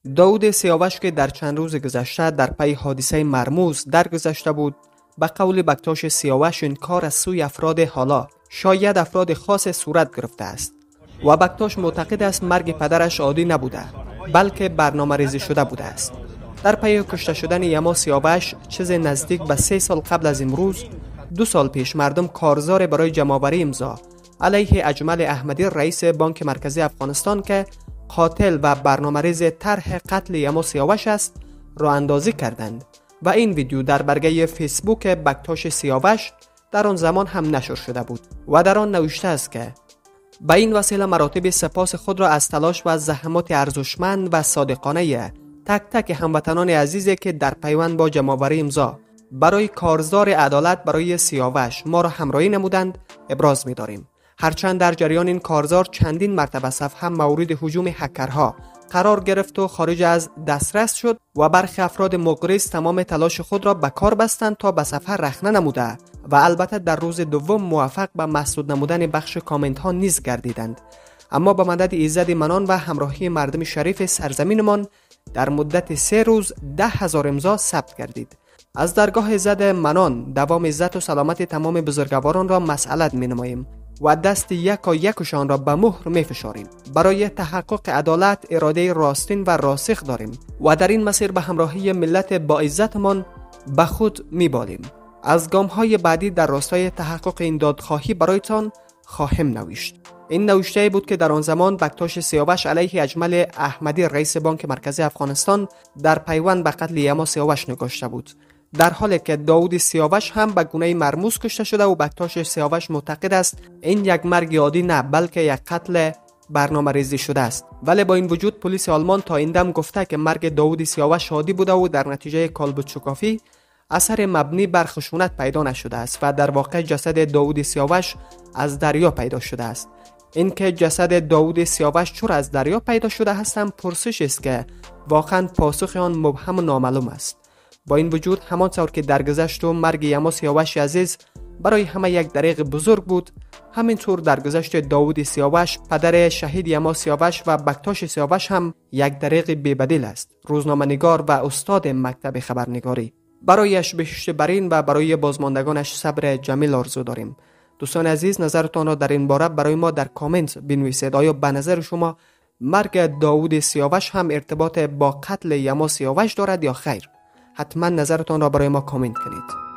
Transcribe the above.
داوود سیاوش که در چند روز گذشته در پی حادثه مرموز درگذشته بود، به قول بکتاش سیاوش این کار از سوی افراد حالا شاید افراد خاص صورت گرفته است و بکتاش معتقد است مرگ پدرش عادی نبوده بلکه برنامه ریزی شده بوده است. در پی کشته شدن یما سیاوش چیز نزدیک به 3 سال قبل از امروز 2 سال پیش مردم کارزار برای جمع‌آوری امضا علیه اجمل احمدی رئیس بانک مرکزی افغانستان که قاتل و برنامه‌ریز طرح قتل یما سیاوش است را اندازی کردند و این ویدیو در برگه فیسبوک بکتاش سیاوش در آن زمان هم نشر شده بود و در آن نوشته است که به این وسیله مراتب سپاس خود را از تلاش و زحمات ارزشمند و صادقانه تک تک هموطنان عزیزی که در پیوند با جمع‌آوری امضا برای کارزار عدالت برای سیاوش ما را همراهی نمودند ابراز می‌داریم. هرچند در جریان این کارزار چندین مرتبه صفحه مورد هجوم هکرها قرار گرفت و خارج از دسترس شد و برخی افراد مغرض تمام تلاش خود را به کار بستند تا به صفحه رخنه نموده و البته در روز دوم موفق به مسدود نمودن بخش کامنت ها نیز گردیدند. اما با مدد ایزد منان و همراهی مردم شریف سرزمینمان در مدت 3 روز 10,000 امضا ثبت گردید. از درگاه ایزد منان دوام عزت و سلامت تمام بزرگواران را مسئلت می‌نماییم و دست یکشان را به مهر می‌فشاریم. برای تحقق عدالت اراده راستین و راسخ داریم و در این مسیر به همراهی ملت با عزتمان به خود می‌بالیم. از گام‌های بعدی در راستای تحقق این دادخواهی برایتان خواهم نوشت. این نوشته بود که در آن زمان بکتاش سیاوش علیه اجمل احمدی رئیس بانک مرکزی افغانستان در پیوند به قتل یما سیاوش نگاشته بود، در حالی که داوود سیاوش هم به گونه مرموز کشته شده و بکتاش سیاوش معتقد است این یک مرگ عادی نه بلکه یک قتل برنامه ریزی شده است. ولی با این وجود پلیس آلمان تا این دم گفته که مرگ داوود سیاوش عادی بوده و در نتیجه کالبد شکافی اثر مبنی بر خشونت پیدا نشده است و در واقع جسد داوود سیاوش از دریا پیدا شده است. اینکه جسد داوود سیاوش چرا از دریا پیدا شده هستند پرسش است که واقعا پاسخ آن مبهم و نامعلوم است. با این وجود همانطور که درگذشت و مرگ یما سیاوش عزیز برای همه یک دریغ بزرگ بود، همینطور درگذشت داوود سیاوش پدر شهید یما سیاوش و بکتاش سیاوش هم یک دریغ بی‌بدیل است. روزنامه‌نگار و استاد مکتب خبرنگاری، برایش بهشت برین و برای بازماندگانش صبر جمیل آرزو داریم. دوستان عزیز، نظرتان را در این باره برای ما در کامنت بنویسید. آیا به نظر شما مرگ داوود سیاوش هم ارتباط با قتل یما سیاوش دارد یا خیر؟ حتما نظرتان را برای ما کامنت کنید.